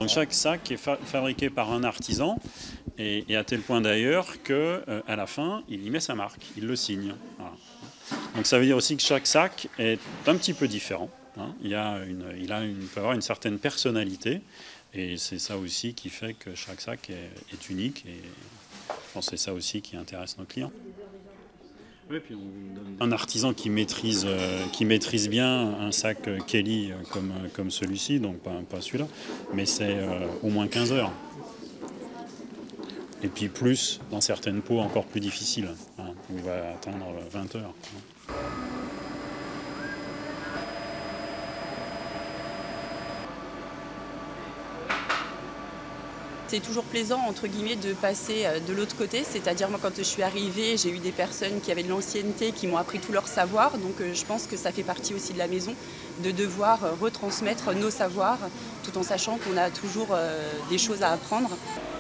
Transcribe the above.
Donc chaque sac est fabriqué par un artisan et à tel point d'ailleurs qu'à la fin, il y met sa marque, il le signe. Voilà. Donc ça veut dire aussi que chaque sac est un petit peu différent. Hein. Il peut avoir une certaine personnalité et c'est ça aussi qui fait que chaque sac est unique et je pense que c'est ça aussi qui intéresse nos clients. Oui, puis un artisan qui maîtrise bien un sac Kelly comme celui-ci, donc pas celui-là, mais c'est au moins 15 heures. Et puis plus dans certaines peaux encore plus difficiles, hein, où il va atteindre 20 heures. C'est toujours plaisant, entre guillemets, de passer de l'autre côté. C'est-à-dire, moi, quand je suis arrivée, j'ai eu des personnes qui avaient de l'ancienneté, qui m'ont appris tout leur savoir. Donc, je pense que ça fait partie aussi de la maison, de devoir retransmettre nos savoirs, tout en sachant qu'on a toujours des choses à apprendre.